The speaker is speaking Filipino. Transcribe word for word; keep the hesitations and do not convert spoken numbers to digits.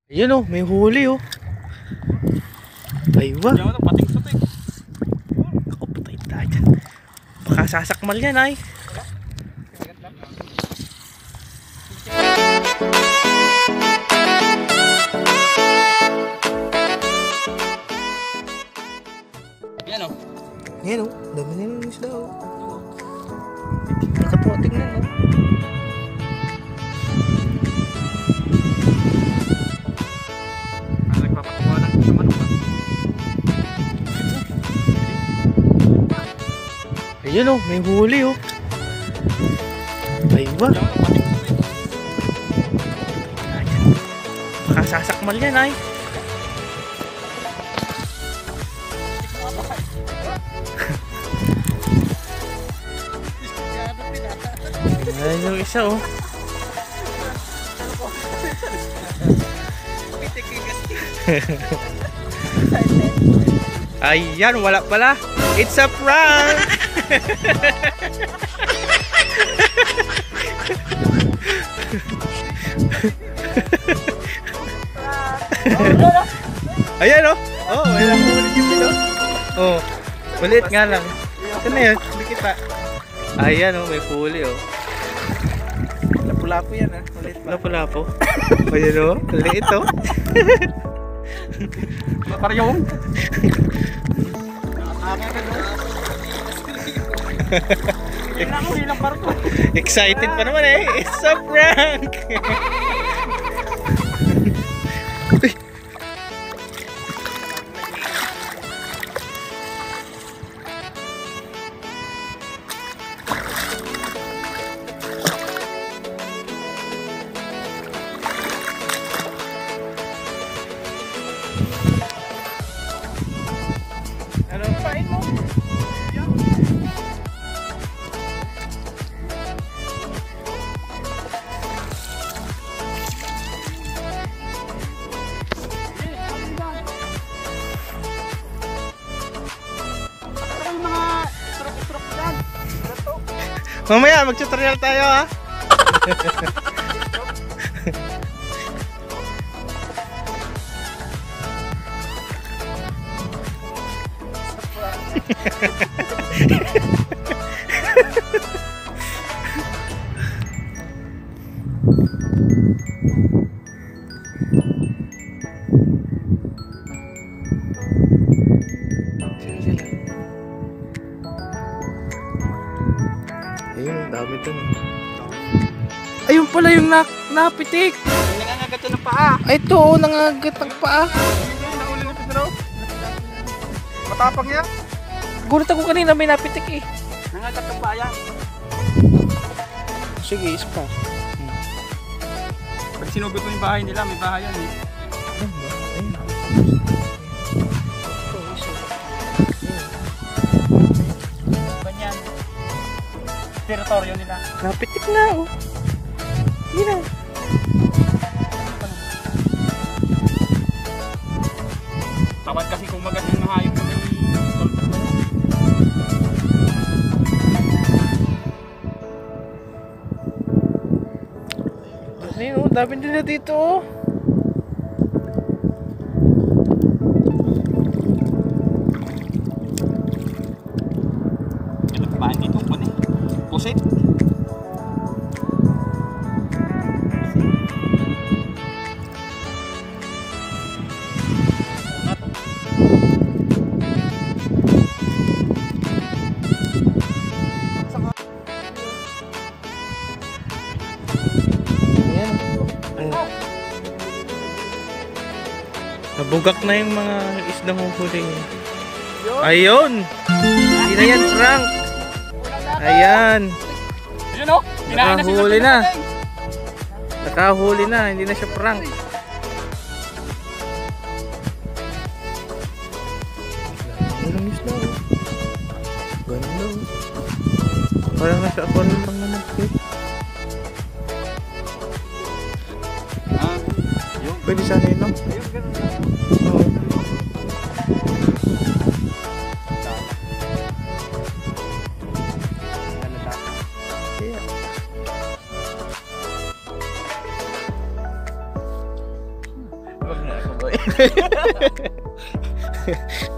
Ayun oh, may huli oh. Ay ba? Diyan ako pating sa ito. Ako patay tayo dyan. Baka sasakmal yan ay. Yan oh. Yan oh, dami na yung isda oh. Nakaputing na no. Ah, nagpapatuwa lang sa manok ah. Ayun oh, may huli oh. Ay ba? Diyan ako pating sa ito. Baka sasakmal yan ay. Ayun yung isa oh. Ayan, wala pala. It's a prank! Ayan oh. Oh, may nakulit yung pilo. Oh, ulit nga lang. Saan na yun? Hindi kita. Ayan oh, may huli oh. Lapu-lapu yan ah. Ulit pa. Lapo-lapo. Ayan oh, liit oh. Makaryong. Nakakaya ka doon. Hilang ko, hilang barko. Excited pa naman eh. It's a prank! Ano pain mo? Mamaya mag-tutorial tayo ha. Ayun, dami dun. Ayun pala yung na napitik. Nangangagat yun ng paa. Ay, ito oh, nangagat ng paa. Nahuli na Pedro. Matapang yan. Gulat ako kanina may napitik eh. Nangagat ng paa yan. Sige, ispa. Pag sinugot mo yung bahay nila, may bahay yan eh. Ayun ba? Ayun. Ito, isa. Ganyan. Teritoryo nila. Napitik na oh. Yun na. Tawad kasi kung magat yung mahayop mo ng tolpo mo. Ayun oh, dami nila dito oh. Ito kumain dito po eh. Pusit. Ayan. Ayan. Nabugak na yung mga isdang huhuling. Ayun! Hindi na yan prank! Ayan! Yun o! Nakahuli na! Nakahuli na, hindi na siya prank. Walang isda oh. Ganda oh. Parang nasa aquarium lang naman eh. Ah, yun. Pwede sana yun no? Ayun, ganun lang. Oo. Yeah. Wag na ako boy.